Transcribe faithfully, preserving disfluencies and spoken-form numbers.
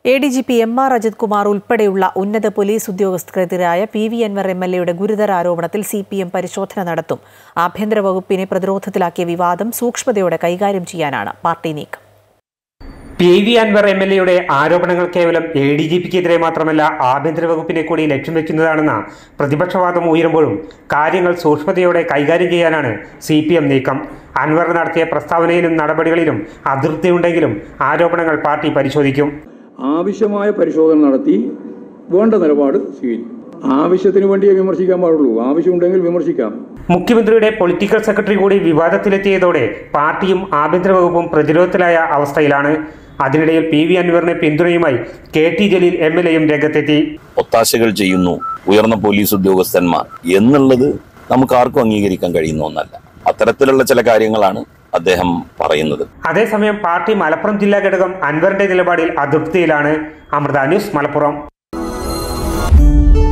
A D G P M R Ajith Kumar ഉൾപ്പെടെയുള്ള ഉന്നത police ഉദ്യോഗസ്ഥർക്കെതിരായ P V Anvar M L എയുടെ ഗുരുതര ആരോപണത്തിൽ സി പി എം പരിശോധന നടത്തും. ആഭ്യന്തര വകുപ്പിനെ പ്രതിരോധത്തിലാക്കിയ വിവാദം സൂക്ഷ്മതയോടെ കൈകാര്യം ചെയ്യാനാണ് പാർട്ടി നീക്കം. P V Anvar M L എയുടെ ആരോപണങ്ങൾ കേവലം എ ഡി ജി പിക്കെതിരെ മാത്രമല്ല ആഭ്യന്തര വകുപ്പിനെ കൂടി ലക്ഷ്യം വെക്കുന്നതാണെന്ന പ്രതിപക്ഷവാദം ഉയരുമ്പോഴും കാര്യങ്ങൾ സൂക്ഷ്മതയോടെ കൈകാര്യം ചെയ്യാനാണ് സി പി എം നീക്കം. അൻവർ നടത്തിയ പ്രസ്താവനയിലും നടപടികളിലും അതൃപ്തിയുണ്ടെങ്കിലും ആരോപണങ്ങൾ പാർട്ടി പരിശോധിക്കും. ആവശ്യമായ പരിശോധന നടത്തി വേണ്ട നിലപാട് സ്വീകരിക്കും. ആവശ്യത്തിന് വേണ്ടിയേ വിമർശിക്കാൻ പാടുള്ളൂ, ആവശ്യമുണ്ടെങ്കിൽ വിമർശിക്കാം. മുഖ്യമന്ത്രിയുടെ പൊളിറ്റിക്കൽ സെക്രട്ടറി കൂടി വിവാദത്തിലെത്തിയതോടെ പാർട്ടിയും ആഭ്യന്തര വകുപ്പും പ്രതിരോധത്തിലായ അവസ്ഥയിലാണ്. അതിനിടയിൽ പി വി അൻവറിനെ പിന്തുണയുമായി K T Jaleel M L എയും രംഗത്തെത്തി. ഒത്താശകൾ ചെയ്യുന്നു ഉയർന്ന പോലീസ് ഉദ്യോഗസ്ഥന്മാർ എന്നുള്ളത് നമുക്ക് ആർക്കും അംഗീകരിക്കാൻ കഴിയുന്ന ഒന്നല്ല. അത്തരത്തിലുള്ള ചില കാര്യങ്ങളാണ് അദ്ദേഹം പറയുന്നത്. അതേസമയം പാർട്ടി മലപ്പുറം ജില്ലാ ഘടകം അൻവറിന്റെ നിലപാടിൽ അതൃപ്തിയിലാണ്. അമൃത ന്യൂസ്, മലപ്പുറം.